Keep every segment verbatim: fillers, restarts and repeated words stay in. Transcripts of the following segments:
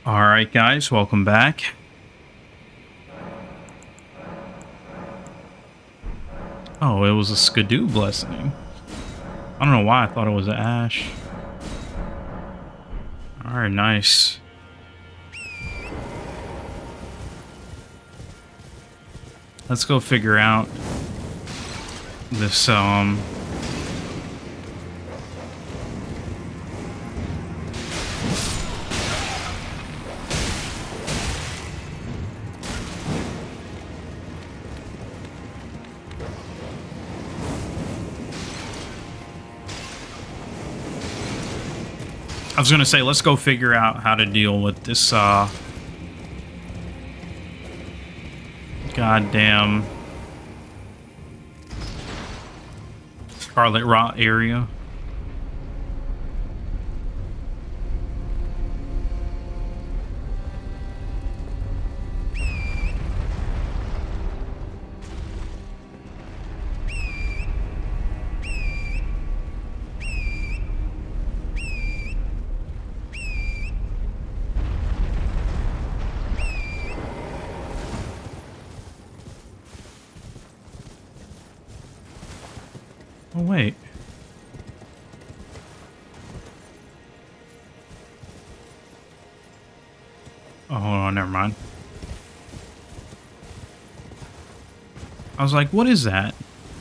Alright guys, welcome back. Oh, it was a Skidoo blessing. I don't know why I thought it was an Ash. Alright, nice. Let's go figure out this, um... I was gonna say, let's go figure out how to deal with this, uh... goddamn... Scarlet Rot area. Oh, wait. Oh, hold on, never mind. I was like, what is that?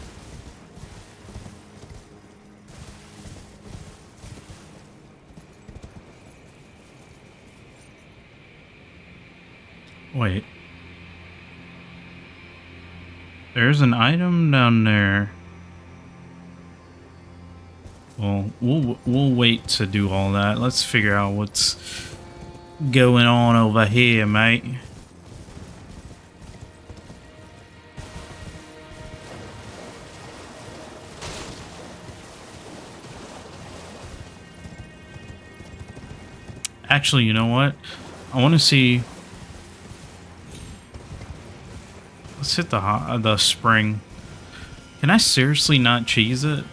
Wait. There's an item down there. Well, we'll we'll wait to do all that. Let's figure out what's going on over here, mate. Actually, you know what? I want to see. Let's hit the hot, the spring. Can I seriously not cheese it?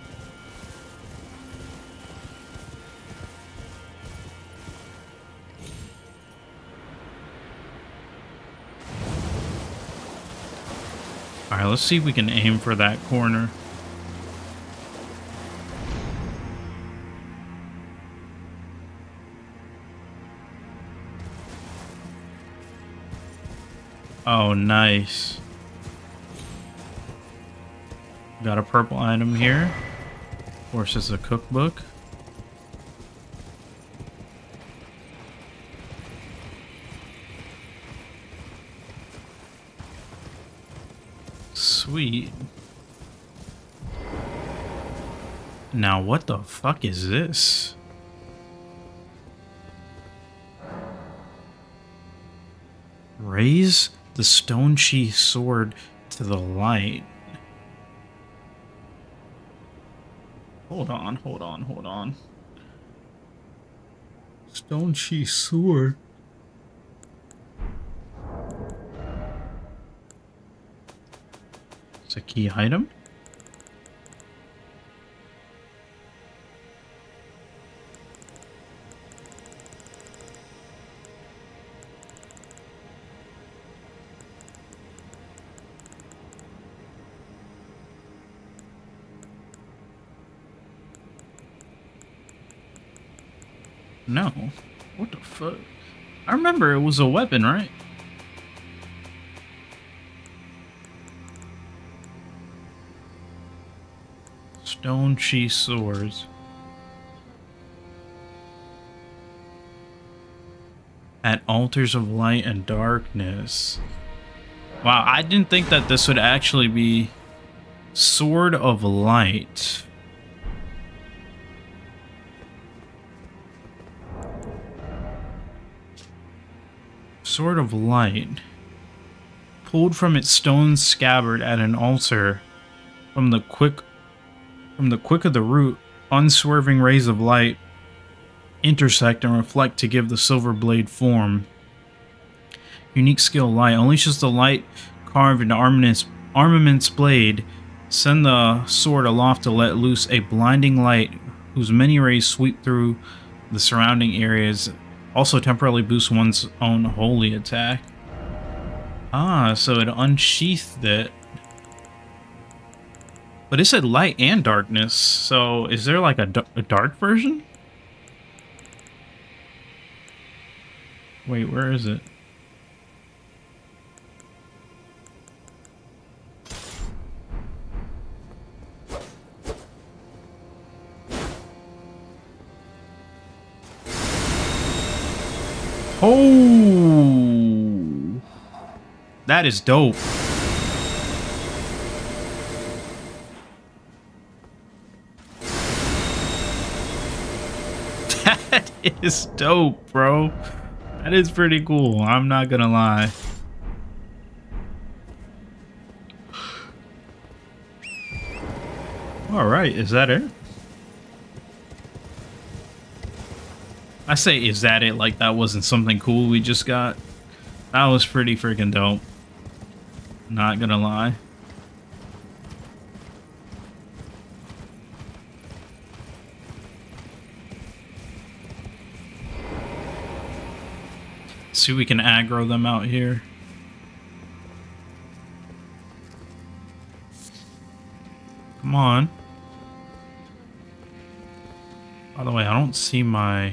Alright, let's see if we can aim for that corner. Oh, nice. Got a purple item here. Of course, it's a cookbook. Sweet. Now, what the fuck is this? Raise the stone sheath sword to the light. Hold on, hold on, hold on. Stone sheath sword. It's a key item. No. What the fuck? I remember it was a weapon, right? Stone sheath swords. At altars of light and darkness. Wow, I didn't think that this would actually be Sword of Light. Sword of Light. Pulled from its stone scabbard at an altar from the quick from the quick of the root, unswerving rays of light intersect and reflect to give the silver blade form. Unique skill light. Unleashes the light carved into armaments, armaments blade. Send the sword aloft to let loose a blinding light whose many rays sweep through the surrounding areas Also temporarily boosts one's own holy attack. Ah, so it unsheathed it. But it said light and darkness, so is there like a, a dark version? Wait, where is it? Oh, that is dope. That is dope, bro. That is pretty cool. I'm not gonna lie. All right, is that it? I say, is that it? Like that wasn't something cool we just got. That was pretty freaking dope. Not gonna lie. See if we can aggro them out here. Come on. By the way, I don't see my...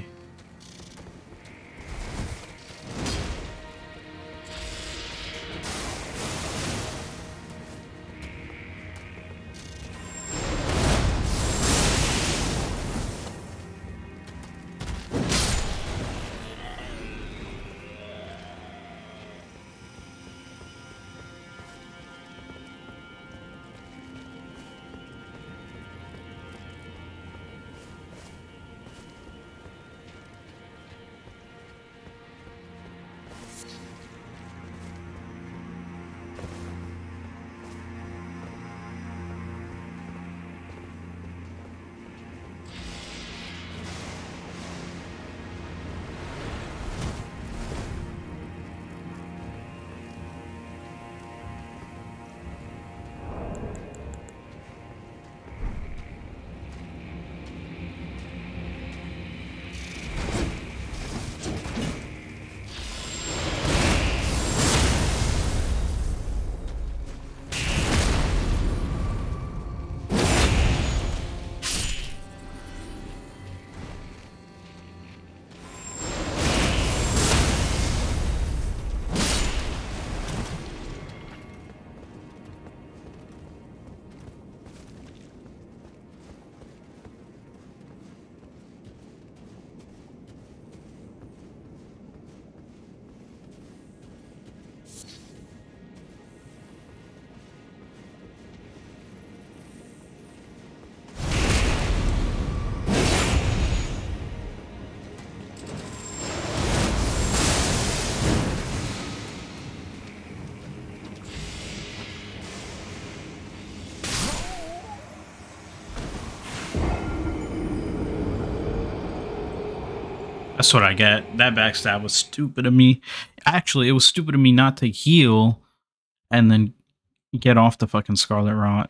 That's what I get. That backstab was stupid of me. Actually, it was stupid of me not to heal and then get off the fucking Scarlet Rot.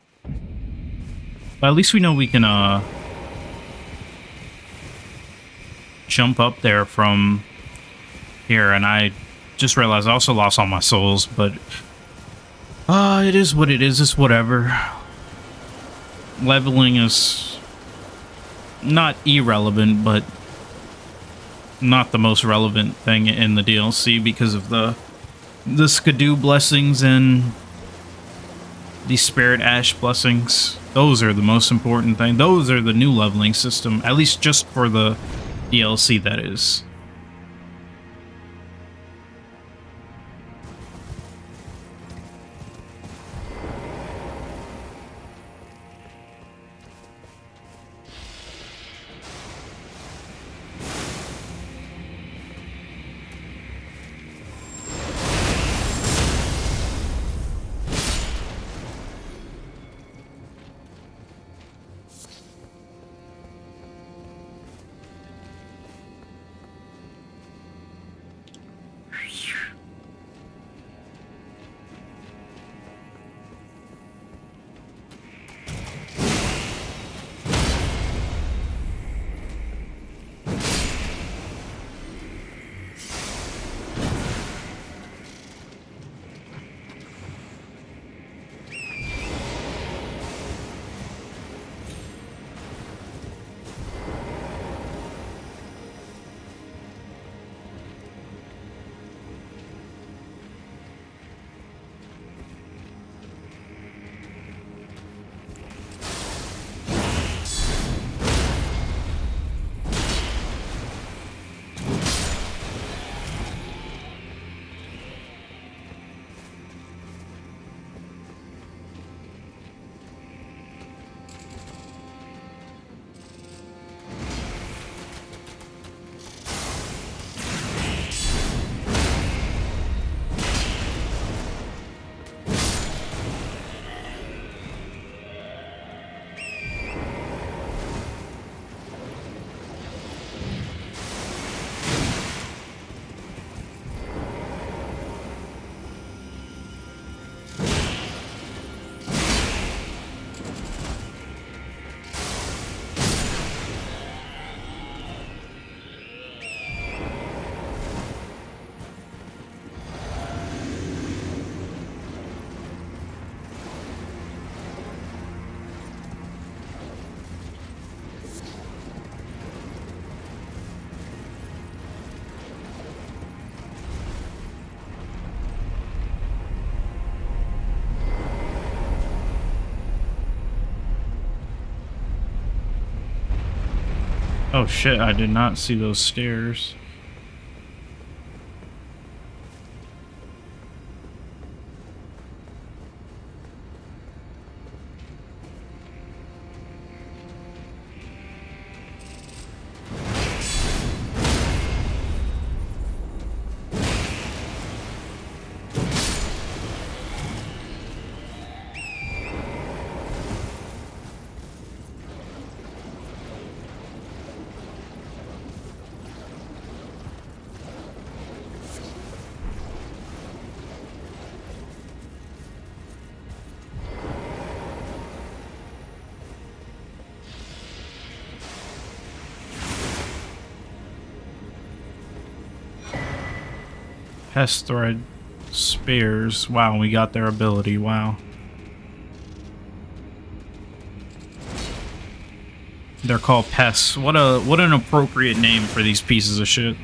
But at least we know we can uh jump up there from here. And I just realized I also lost all my souls, but uh, it is what it is. It's whatever. Leveling is not irrelevant, but not the most relevant thing in the D L C because of the the Skidoo blessings and the Spirit Ash blessings. Those are the most important thing. Those are the new leveling system, at least just for the D L C, that is. Oh shit, I did not see those stairs. Pest thread spares. Wow, we got their ability. Wow. They're called pests. What a what an appropriate name for these pieces of shit.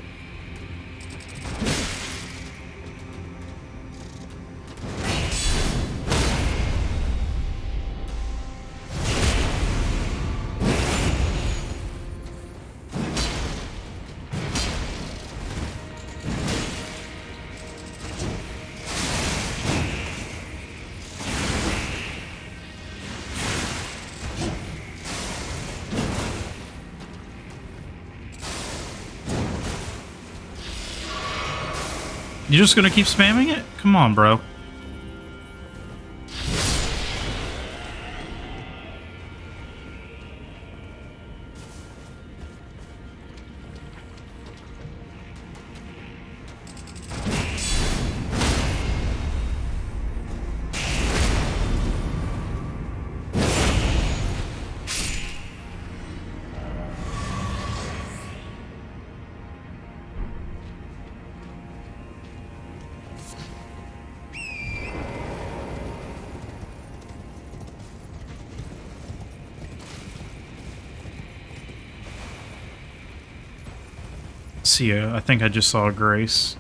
You just gonna keep spamming it? Come on, bro. See ya. I think I just saw Grace.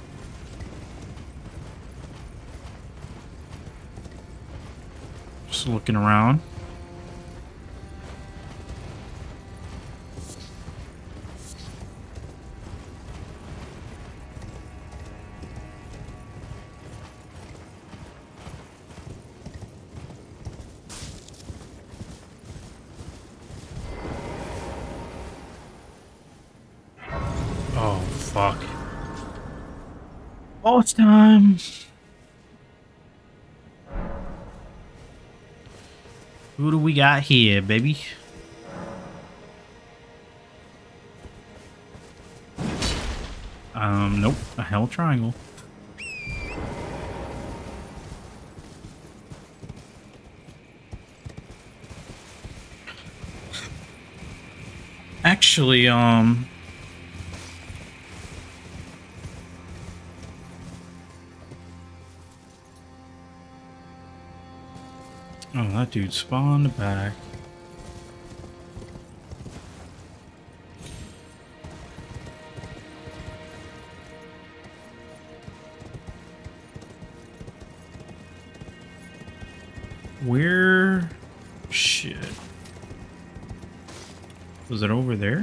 Just looking around. Oh, fuck. Boss time! Who do we got here, baby? Um, nope. A hell triangle. Actually, um... oh, that dude spawned back. Where? Shit. Was it over there?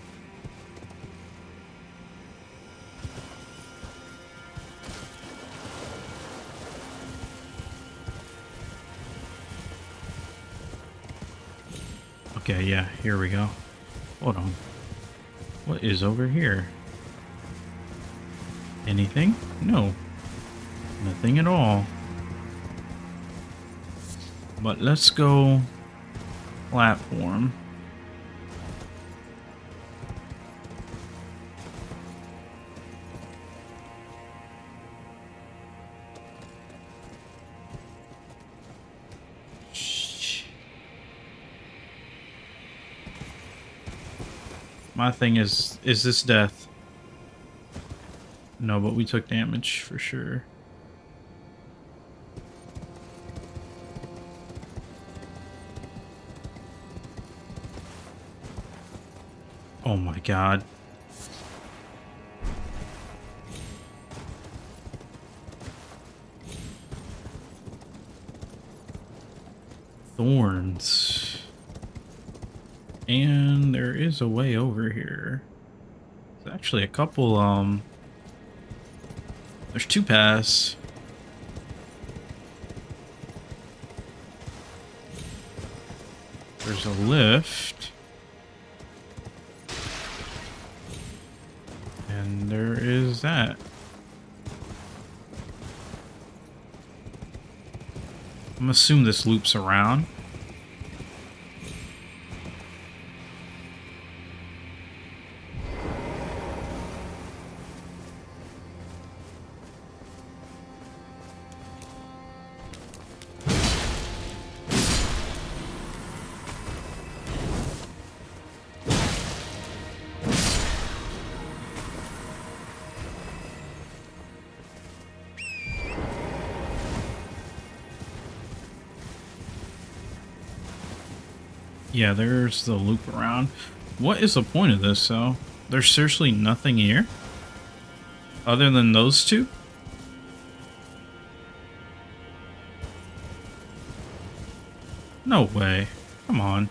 Okay, yeah, here we go. Hold on. What is over here? Anything? No. Nothing at all. But let's go platform. My thing is, is this death? No, but we took damage for sure. Oh my god. Thorns. And there is a way over here. There's actually a couple, um... there's two paths. There's a lift. And there is that. I'm gonna assume this loops around. Yeah, there's the loop around. What is the point of this, though? There's seriously nothing here? Other than those two? No way. Come on.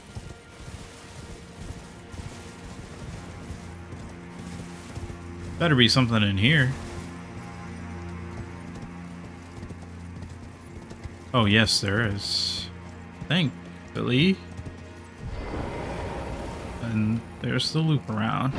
Better be something in here. Oh, yes, there is. Thankfully. And there's the loop around.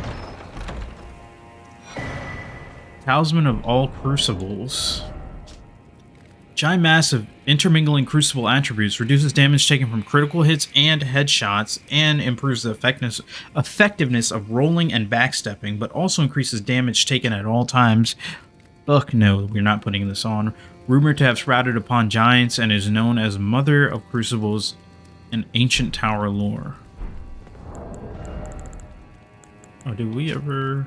Talisman of all crucibles. Giant mass of intermingling crucible attributes reduces damage taken from critical hits and headshots and improves the effectiveness, effectiveness of rolling and backstepping, but also increases damage taken at all times. Ugh, no, we're not putting this on. Rumored to have sprouted upon giants and is known as Mother of Crucibles in ancient tower lore. Oh, did we ever...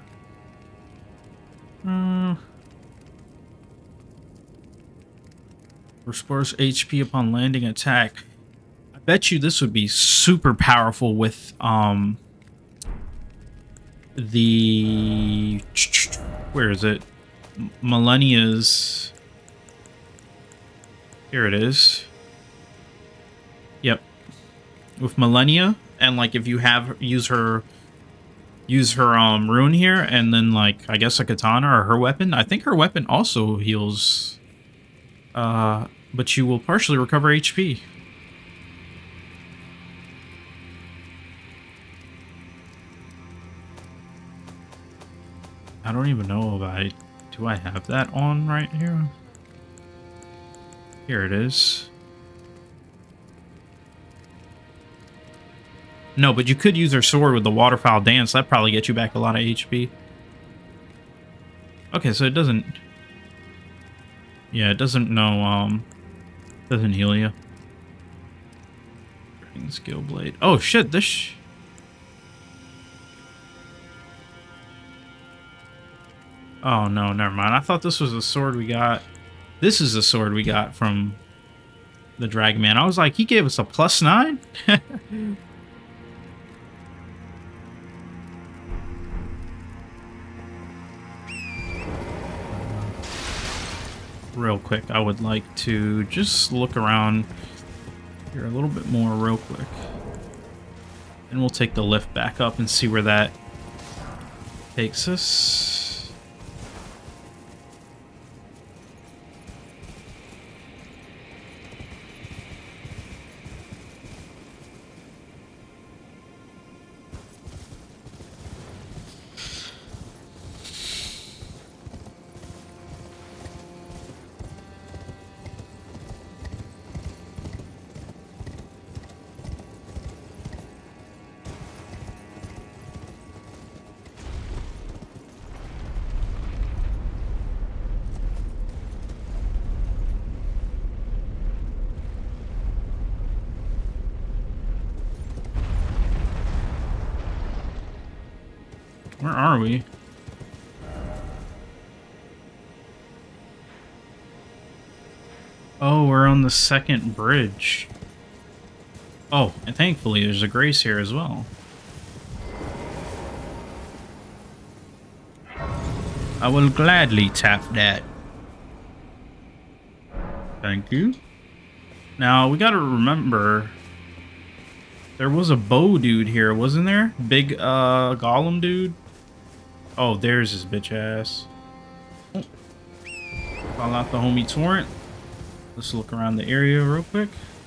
Uh... Restores H P upon landing attack. I bet you this would be super powerful with, um... the... Where is it? Millennia's... Here it is. Yep. With Millennia, and like if you have... use her... use her um rune here, and then like I guess a katana or her weapon. I think her weapon also heals, uh, but you will partially recover H P. I don't even know if I do I have that on right here. Here it is. No, but you could use her sword with the waterfowl dance. That'd probably get you back a lot of H P. Okay, so it doesn't... Yeah, it doesn't know, um... doesn't heal you. Skill blade. Oh, shit, this... Sh oh, no, never mind. I thought this was the sword we got. This is the sword we got from the Dragon Man. I was like, he gave us a plus nine? Real quick, I would like to just look around here a little bit more real quick. And we'll take the lift back up and see where that takes us. Where are we? Oh, we're on the second bridge. Oh, and thankfully there's a grace here as well. I will gladly tap that. Thank you. Now, we gotta remember... There was a bow dude here, wasn't there? Big uh golem dude. Oh, there's his bitch ass. Call out the homie torrent. Let's look around the area real quick.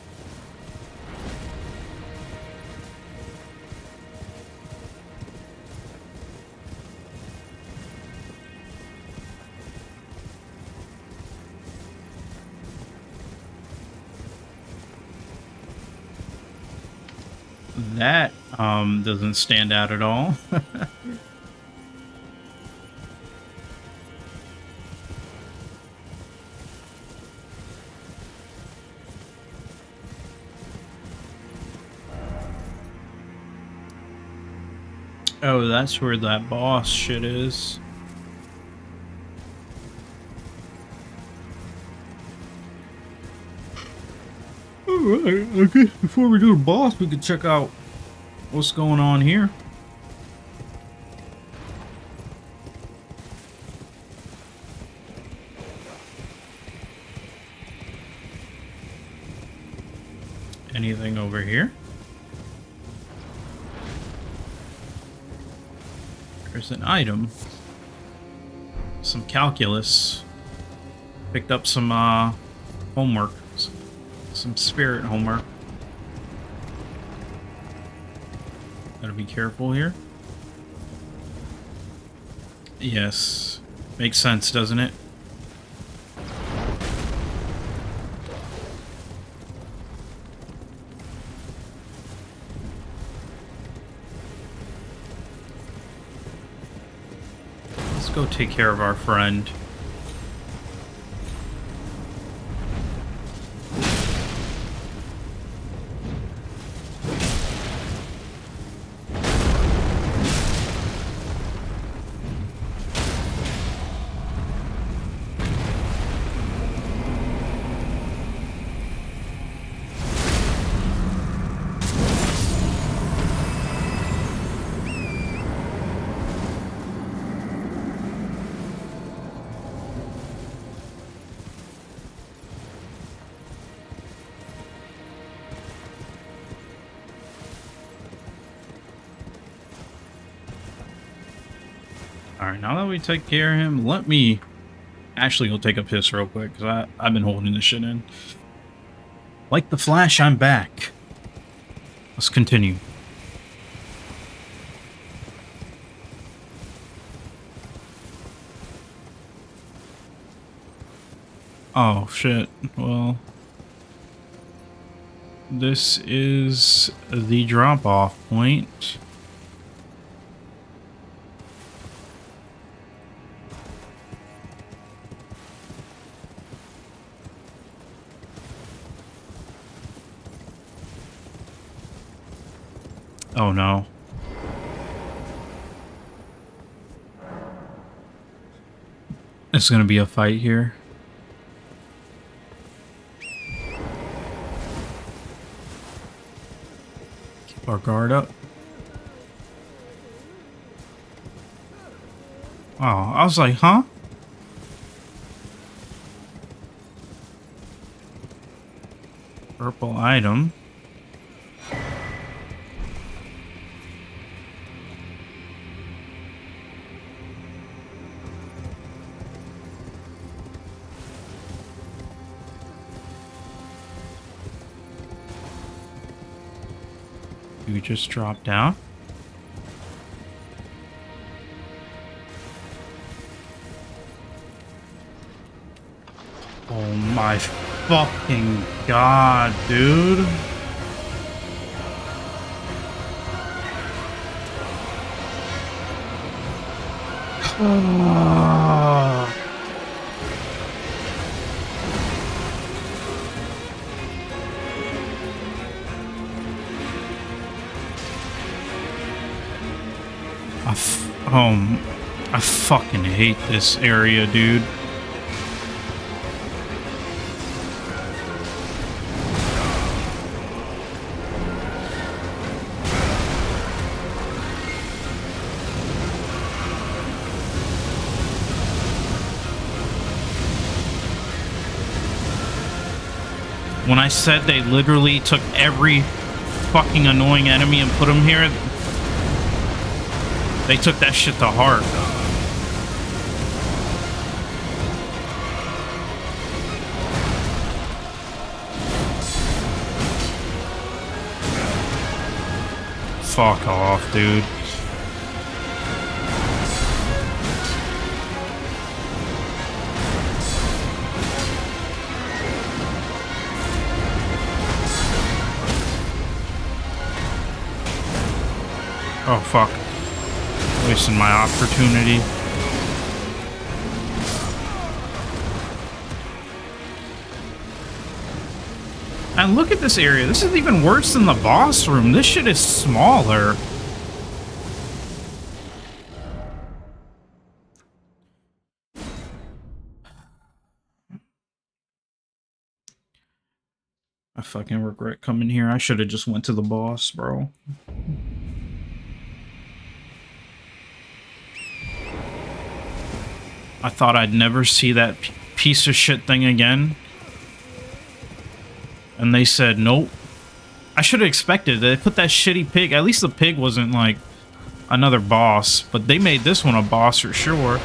That um doesn't stand out at all. Oh, that's where that boss shit is. Alright, I guess before we do the boss, we could check out what's going on here. Anything over here? There's an item. Some calculus. Picked up some uh, homework. Some spirit homework. Gotta be careful here. Yes. Makes sense, doesn't it? Let's go take care of our friend. Alright, now that we take care of him, let me actually go take a piss real quick, because I've been holding this shit in. Like the Flash, I'm back. Let's continue. Oh, shit. Well, this is the drop-off point. Oh no. It's gonna be a fight here. Keep our guard up. Oh, I was like, huh? Purple item. We just dropped down. Oh my fucking god, dude. Oh. I f um, I fucking hate this area, dude. When I said they literally took every fucking annoying enemy and put him here. They took that shit to heart. Fuck off, dude. Oh, fuck. Wasting my opportunity. And look at this area. This is even worse than the boss room. This shit is smaller. I fucking regret coming here. I should have just went to the boss, bro. I thought I'd never see that piece of shit thing again. And they said, nope. I should have expected it. They put that shitty pig. At least the pig wasn't like another boss. But they made this one a boss for sure.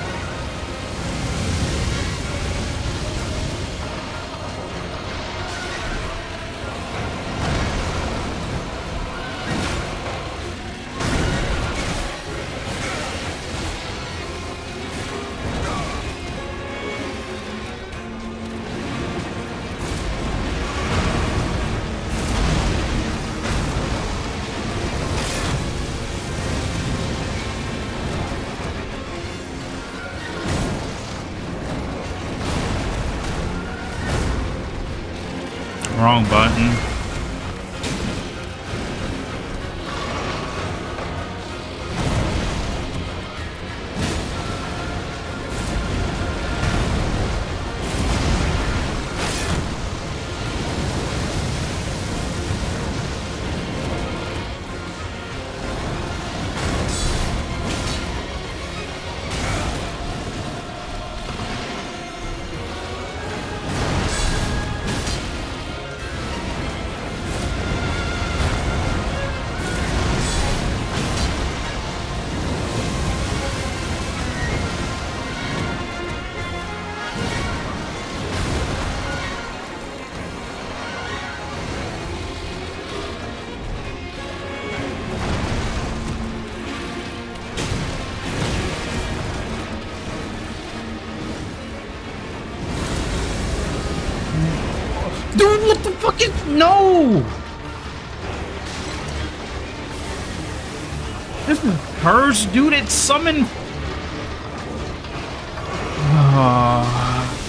Wrong button. Dude, what the fuck is... No! This is hers, dude. It summoned... Uh...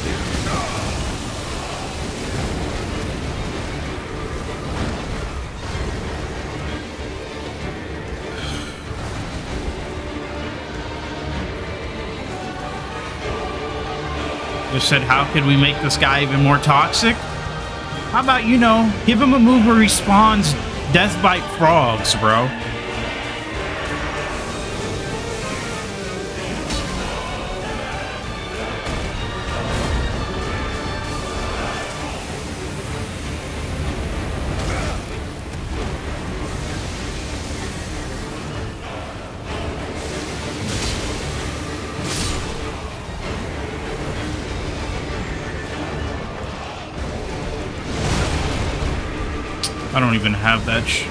Just said, how could we make this guy even more toxic? How about, you know, give him a move where he spawns death bite frogs, bro. I don't even have that sh-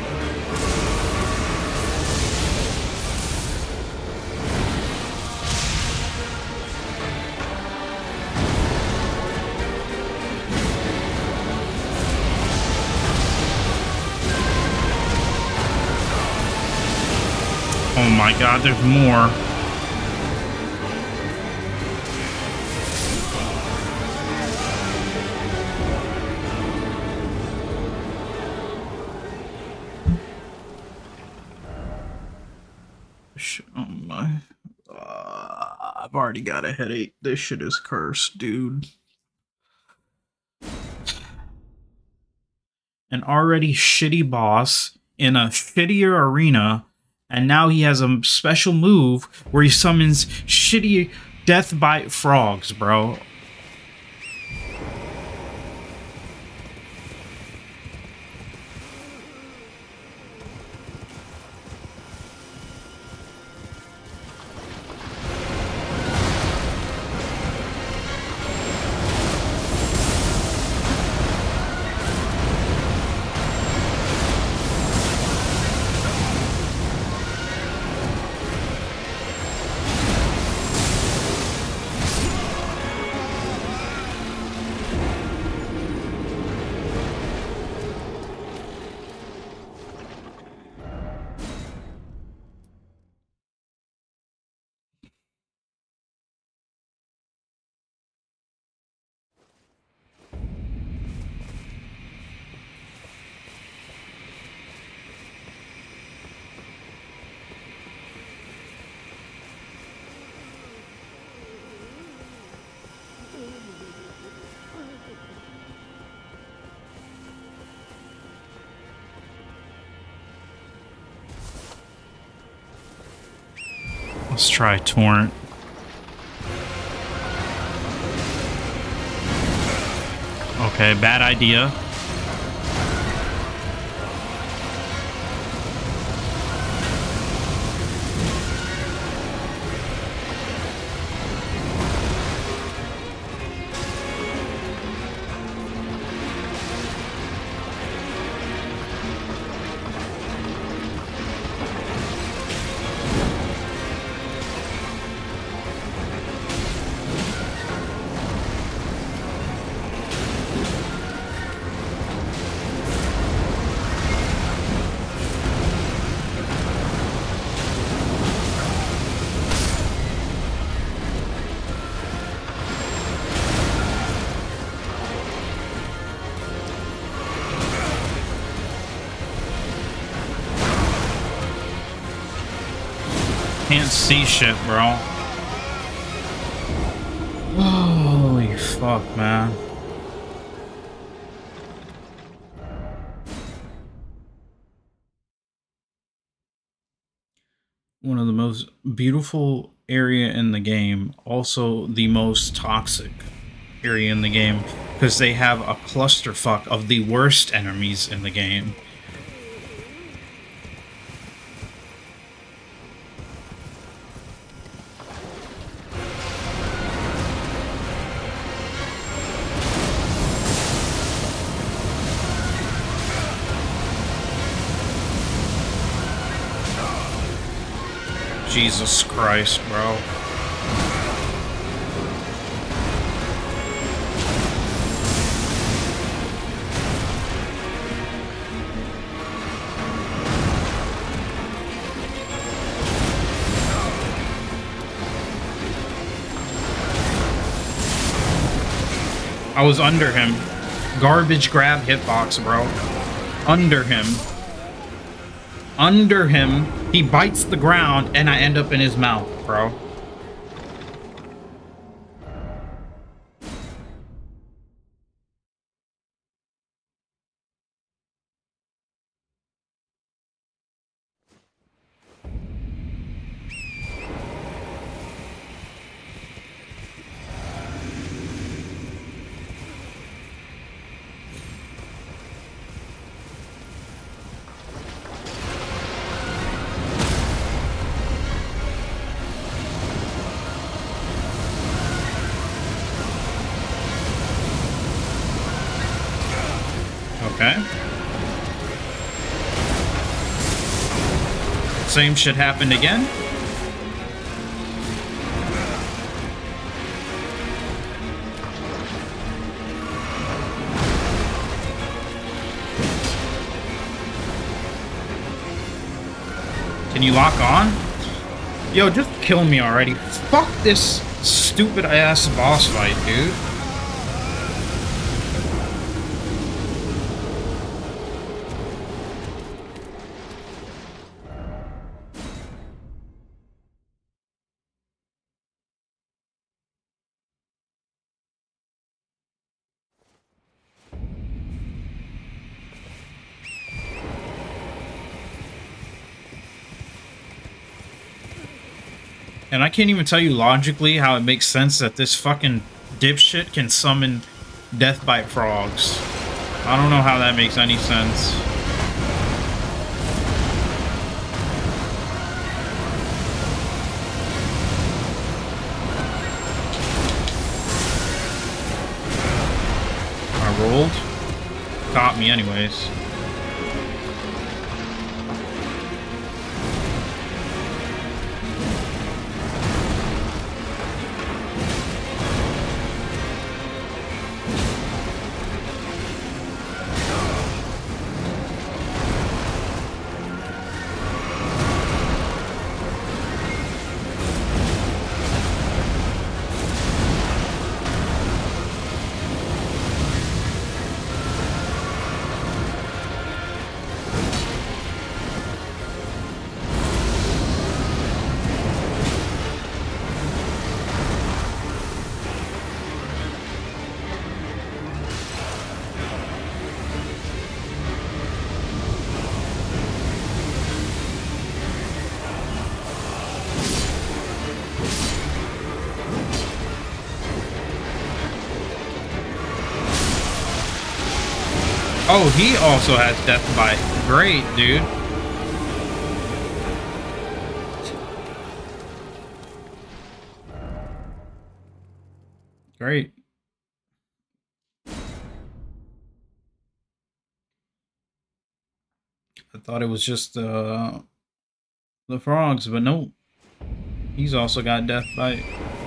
Oh my god, there's more. Oh my. Uh, I've already got a headache. This shit is cursed, dude. An already shitty boss in a shittier arena, and now he has a special move where he summons shitty death bite frogs, bro. Let's try Torrent. Okay, bad idea. Can't see shit, bro. Holy fuck, man. One of the most beautiful area in the game, also the most toxic area in the game, because they have a clusterfuck of the worst enemies in the game. Jesus Christ, bro. I was under him. Garbage grab hitbox, bro. Under him. Under him. He bites the ground, and I end up in his mouth, bro. Okay. Same shit happened again. Can you lock on? Yo, just kill me already. Fuck this stupid ass boss fight, dude. And I can't even tell you logically how it makes sense that this fucking dipshit can summon Deathbite frogs. I don't know how that makes any sense. I rolled. Caught me anyways. Oh, he also has death bite. Great, dude. Great. I thought it was just uh, the frogs, but no. He's also got death bite.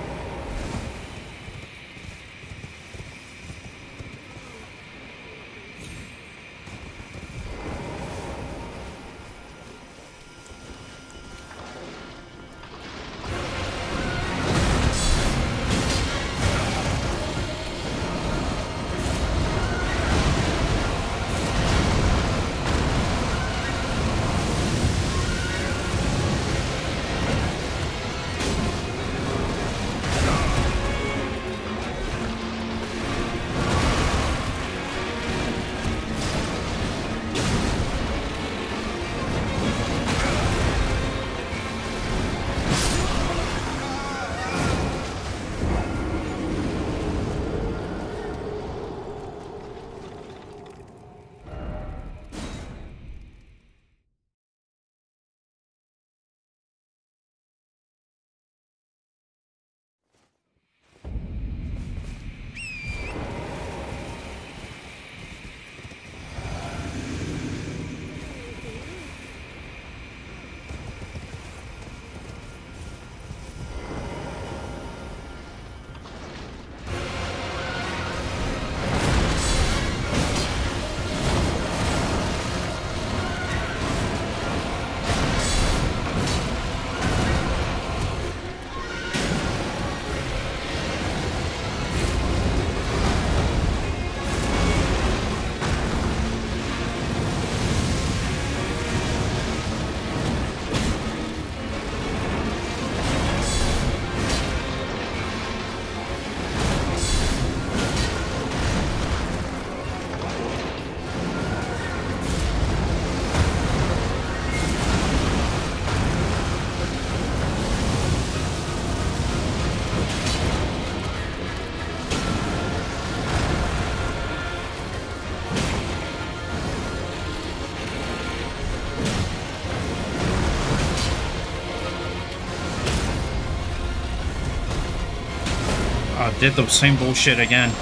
I did the same bullshit again.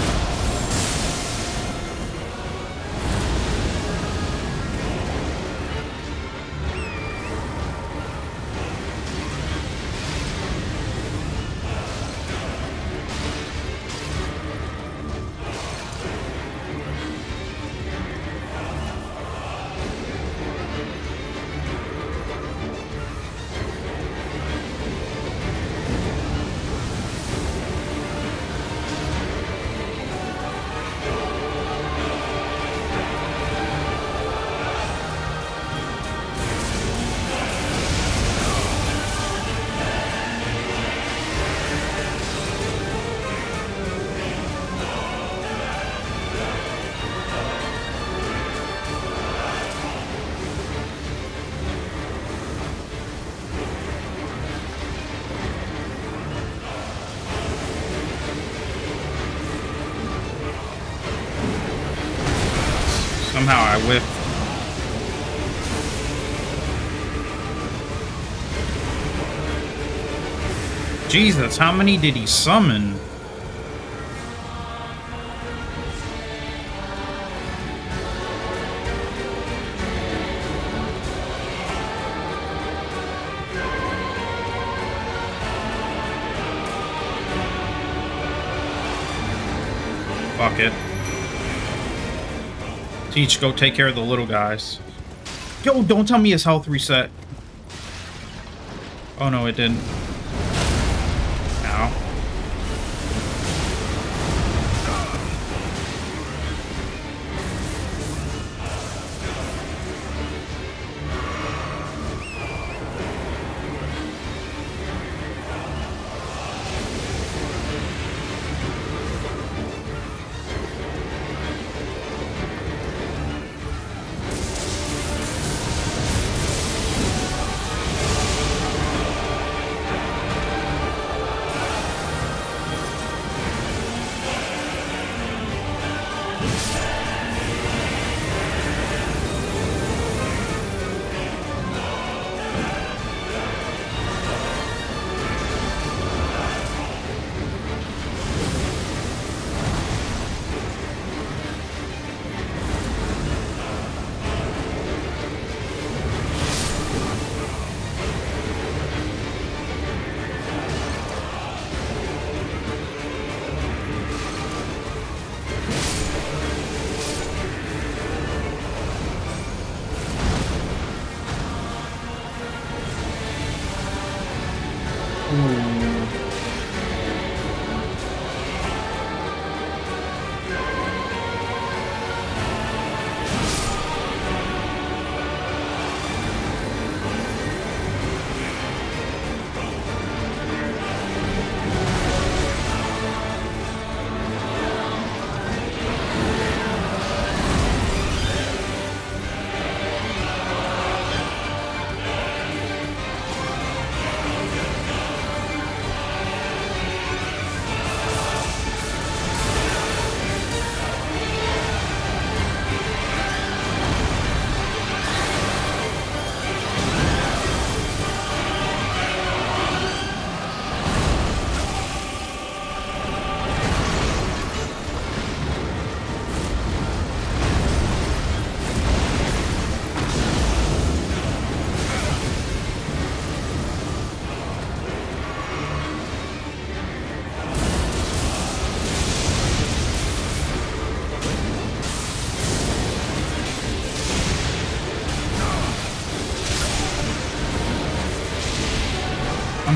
Somehow I whiffed. Jesus, how many did he summon? Fuck it. Teach, go take care of the little guys. Yo, don't tell me his health reset. Oh no, it didn't. Ow.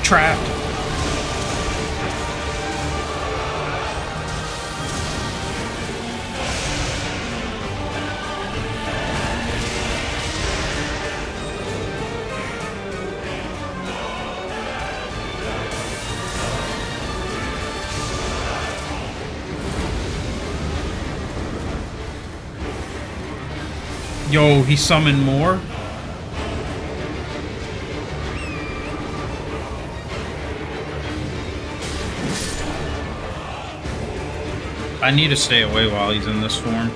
trapped. Yo, he summoned more? I need to stay away while he's in this form.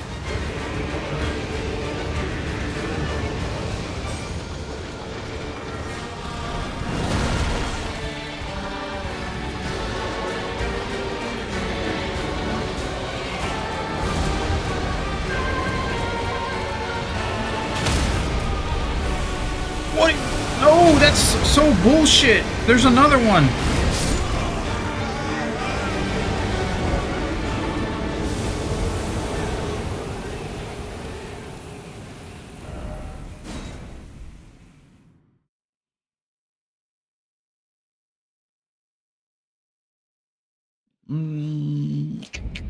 What? No, that's so bullshit. There's another one. Mm.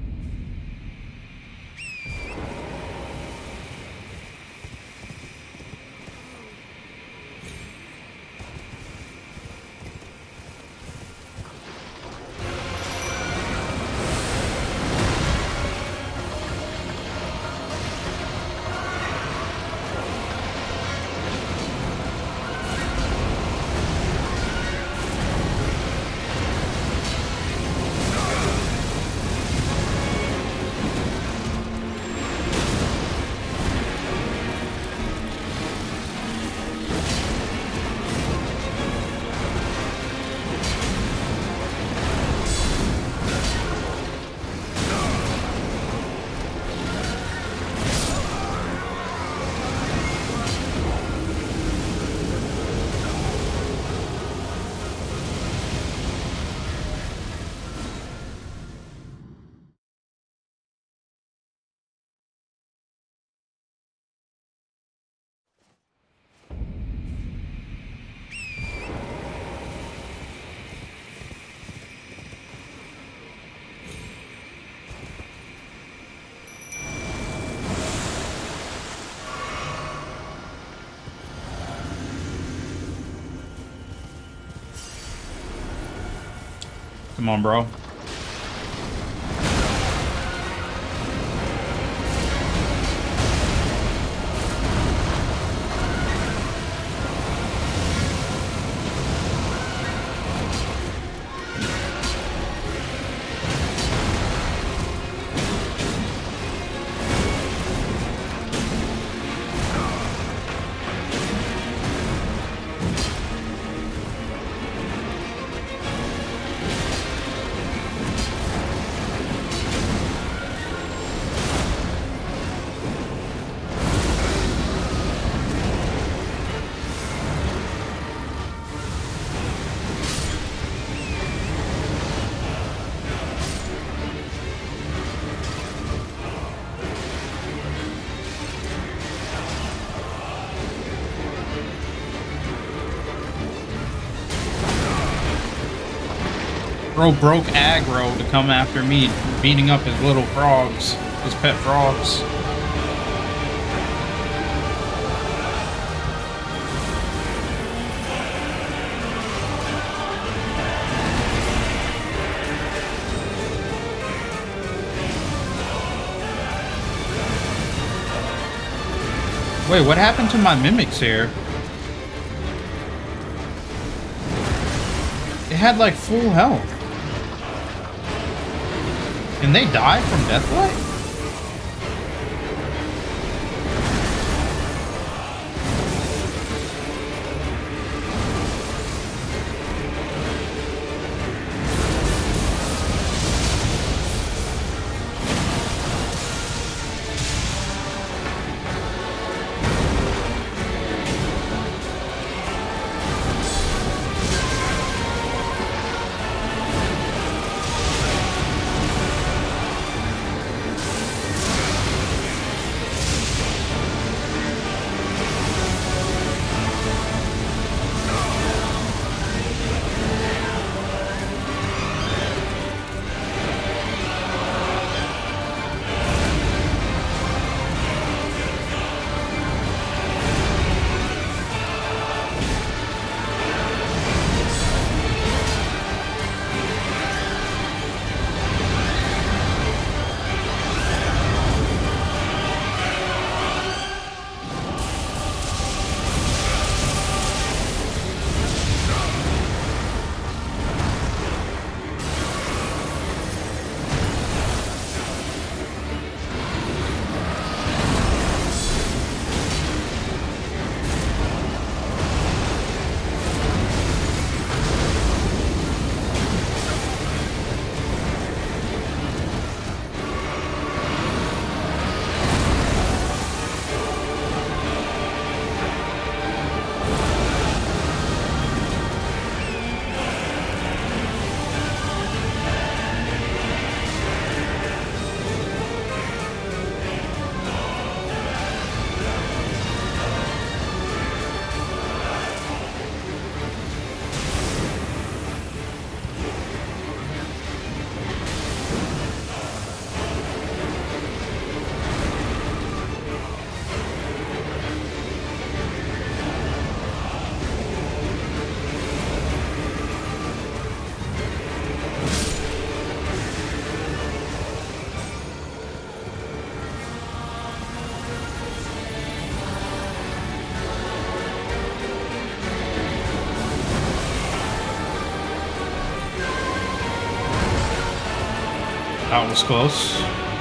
Come on, bro. Bro broke aggro to come after me, beating up his little frogs, his pet frogs. Wait, what happened to my mimics here? It had like full health. Can they die from Deathlight? That was close.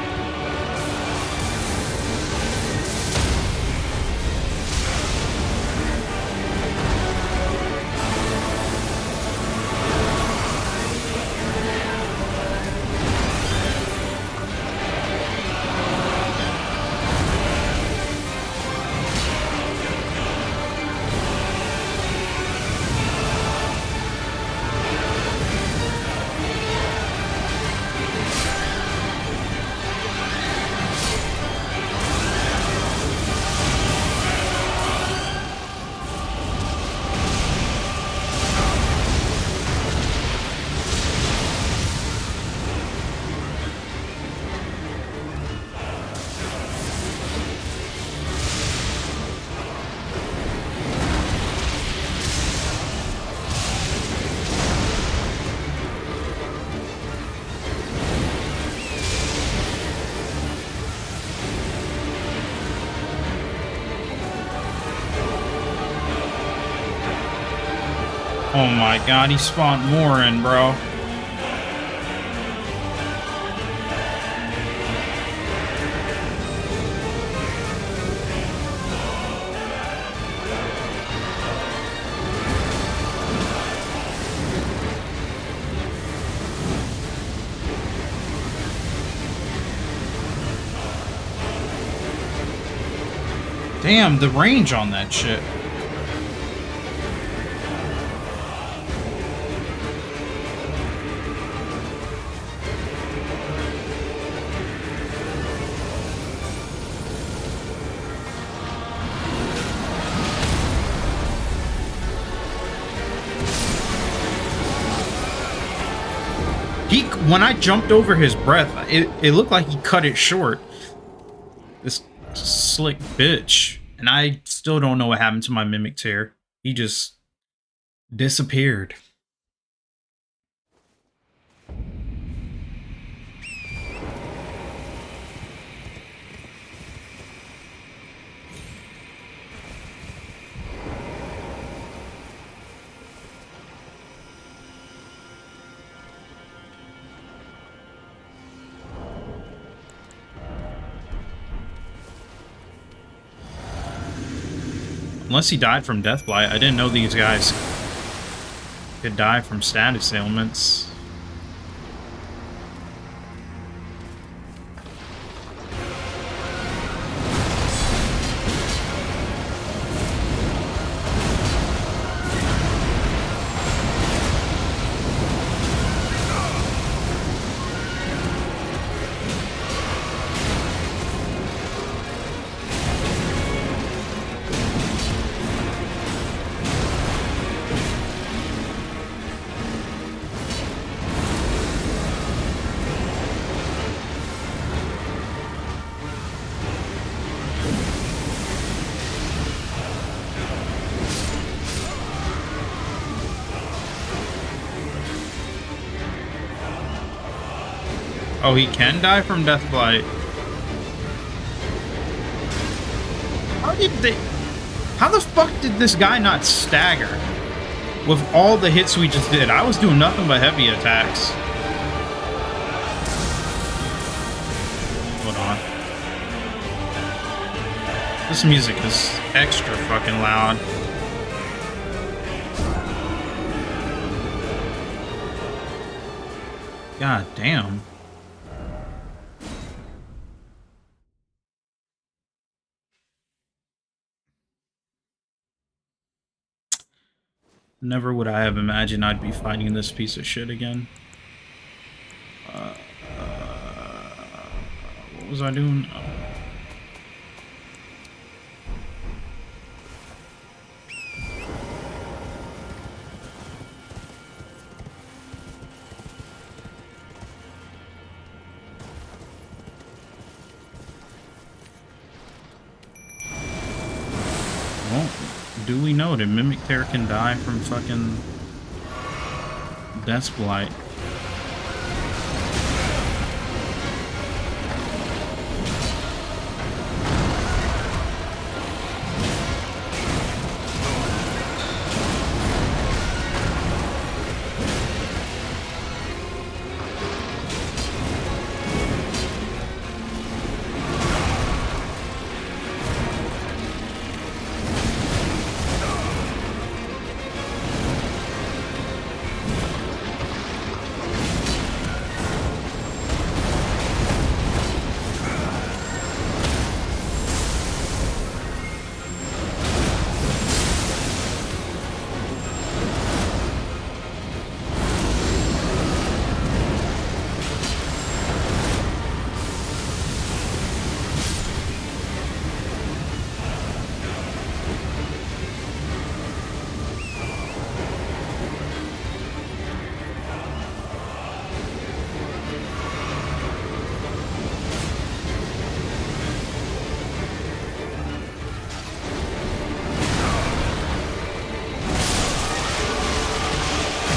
Oh my god, he spawned more in, bro. Damn, the range on that shit. He, when I jumped over his breath, it, it looked like he cut it short. This slick bitch. And I still don't know what happened to my Mimic Tear. He just disappeared. Unless he died from Deathblight. I didn't know these guys could die from status ailments. Oh, he can die from Deathblight. How did they... How the fuck did this guy not stagger? With all the hits we just did. I was doing nothing but heavy attacks. Hold on. This music is extra fucking loud. God damn. Never would I have imagined I'd be fighting this piece of shit again. Uh, uh, what was I doing? Oh. Well, duly noted, Mimic Tear can die from fucking Deathblight.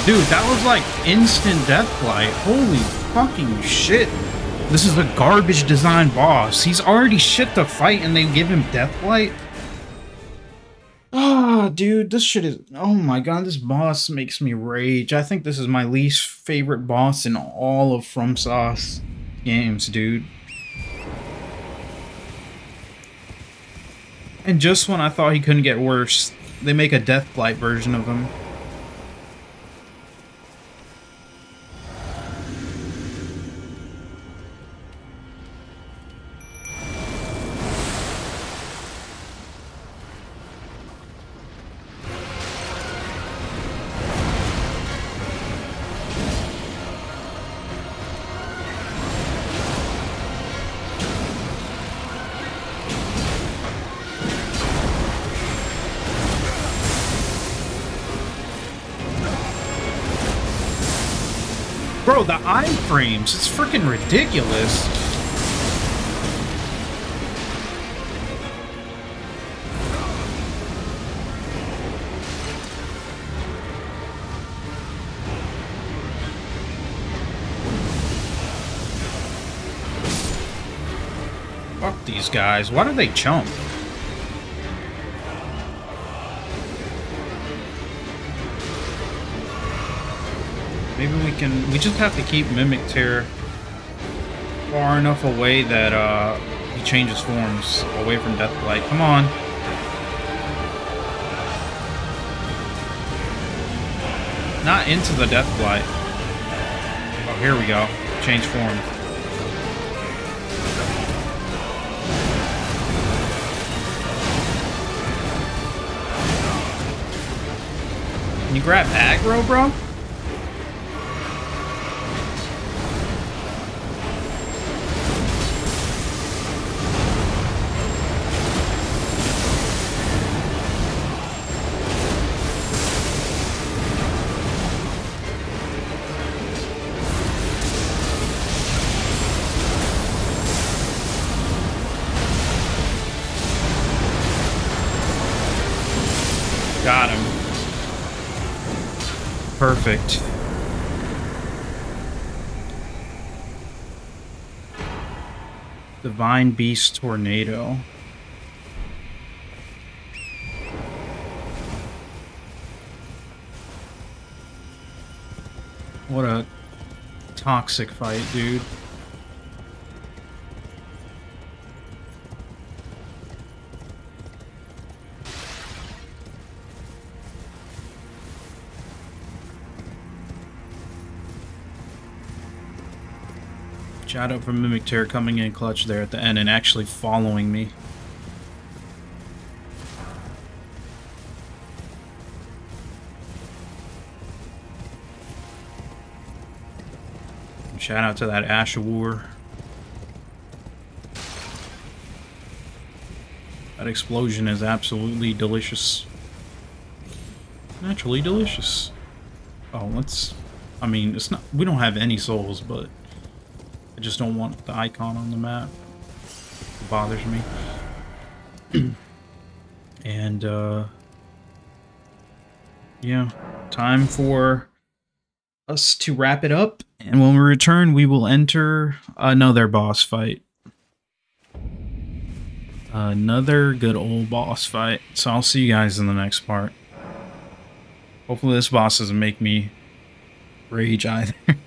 Dude, that was like instant deathblight. Holy fucking shit. This is a garbage design boss. He's already shit to fight and they give him deathblight? Ah, dude, this shit is... Oh my god, this boss makes me rage. I think this is my least favorite boss in all of FromSoft's games, dude. And just when I thought he couldn't get worse, they make a deathblight version of him. Bro, the iframes, it's freaking ridiculous. Fuck these guys. Why do they chump? Maybe we can... We just have to keep Mimic Tear far enough away that uh, he changes forms away from Deathblight. Come on. Not into the Deathblight. Oh, here we go. Change form. Can you grab aggro, bro? Got him. Perfect. Divine Beast Tornado. What a toxic fight, dude. Shout out from Mimic Tear coming in clutch there at the end and actually following me. And shout out to that Ashawur. That explosion is absolutely delicious. Naturally delicious. Oh, let's... I mean, it's not... We don't have any souls, but... I just don't want the icon on the map. It bothers me. And, uh... yeah. Time for us to wrap it up. And when we return, we will enter another boss fight. Another good old boss fight. So I'll see you guys in the next part. Hopefully this boss doesn't make me rage either.